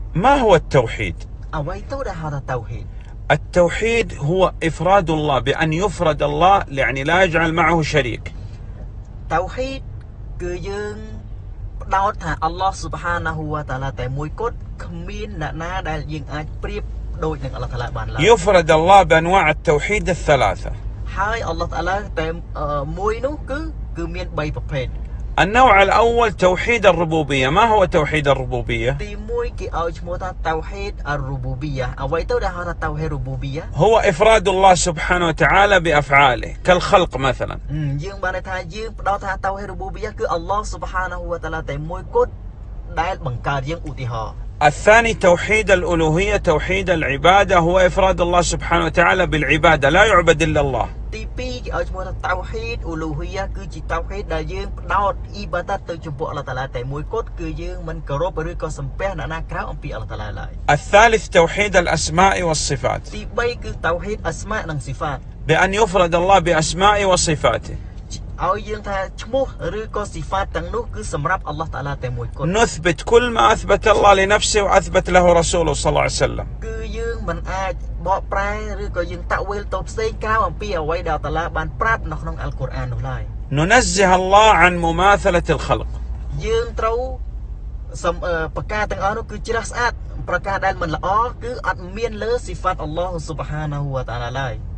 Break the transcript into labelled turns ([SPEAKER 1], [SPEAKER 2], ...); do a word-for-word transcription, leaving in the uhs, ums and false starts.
[SPEAKER 1] ما هو التوحيد؟
[SPEAKER 2] អ្វីទៅដែលហៅថាតៅហ៊ីត
[SPEAKER 1] التوحيد هو إفراد الله بأن يفرد الله يعني لا يجعل معه شريك.
[SPEAKER 2] តៅហ៊ីតគឺយើងផ្ដោតថាអល់ឡោះស៊ុបហានាហ៊ូវតាឡាតែមួយគត់គ្មានអ្នកណាដែលយើងអាចប្រៀបដូចនឹងអល់ឡោះតាឡាបានឡើយ
[SPEAKER 1] يفرد الله بأنواع التوحيد الثلاثة.
[SPEAKER 2] ហើយអល់ឡោះតាឡាតែមួយនោះគឺគឺមានបីប្រភេទ
[SPEAKER 1] النوع الأول توحيد الربوبية. ما هو توحيد الربوبية؟
[SPEAKER 2] ទីមួយគេឲ្យឈ្មោះថាតៅហ៊ីតអរូបូប៊ីយ៉ាអ្វីទៅដែលហៅថាតៅហ៊ីតរូបូប៊ីយ៉ា
[SPEAKER 1] هو إفراد الله سبحانه وتعالى بأفعاله كالخلق مثلا.
[SPEAKER 2] យើងបានថាយើងផ្ដោតថាតៅហ៊ីតរូបូប៊ីយ៉ាគឺអល់ឡោះស៊ុបហានាហ៊ូវតាឡាតែមួយគត់ដែលបង្កើតយើងឧទាហរណ៍
[SPEAKER 1] الثاني توحيد الألوهية توحيد العبادة هو إفراد الله سبحانه وتعالى بالعبادة لا يعبد إلا الله.
[SPEAKER 2] ទីពីរគេឲ្យឈ្មោះថាតៅហ៊ីតអ៊ូលូហ៊ីយ៉ាគឺជាតៅហ៊ីតដែលយើងផ្ដោតអ៊ីបាដាតទៅចំពោះអល់ឡោះតាឡាតែមួយគត់គឺយើងមិនគោរពឬក៏សំពះអ្នកណាក្រៅអំពីអល់ឡោះតាឡាឡើយ
[SPEAKER 1] الثالث توحيد الأسماء والصفات
[SPEAKER 2] ទីបីគឺតៅហ៊ីតអស្មានិងស៊ីហ្វាត
[SPEAKER 1] بأن يفرد الله بأسمائه وصفاته.
[SPEAKER 2] ឲ្យយើងថាឈ្មោះឬក៏ស៊ីហ្វាតទាំងនោះគឺសម្រាប់អល់ឡោះតាឡាតែមួយគត់
[SPEAKER 1] نثبت كل ما أثبت الله لنفسه وأثبت له رسوله صلى الله عليه وسلم.
[SPEAKER 2] គឺយើងមិនអាចបកប្រែឬក៏យើងតាក់វេលទៅផ្សេងក្រៅអំពីអ្វីដែលតាឡាបានប្រាប់នៅក្នុងអល់កុរអាននោះឡើយ
[SPEAKER 1] ننزه الله عن مماثلة الخلق.
[SPEAKER 2] យើងត្រូវសំប្រការទាំងអស់នោះគឺជ្រះស្អាតប្រការដែលមិនល្អគឺអត់មានលើស៊ីហ្វាតអល់ឡោះស៊ុបហានាហ៊ូវតាឡាឡើយ